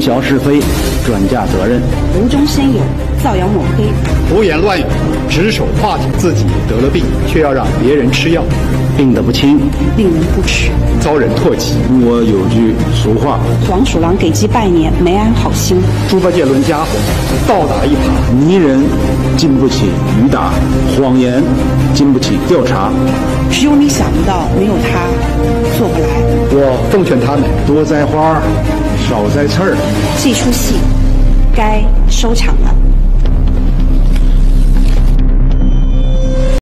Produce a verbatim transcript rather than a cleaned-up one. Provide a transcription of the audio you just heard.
淆是非，转嫁责任， 无中生有，造谣抹黑， 胡言乱语，指手画脚，自己得了病，却要让别人吃药， 病得不轻， 令人不齿， 遭人唾弃。 中国有句俗话： 黄鼠狼给鸡拜年，没安好心。 猪八戒论家伙，倒打一耙。 泥人经不起雨打，谎言经不起调查。 只有你想不到，没有他，做不来。 我奉劝他们多栽花，少栽刺儿。 这出戏该收场了。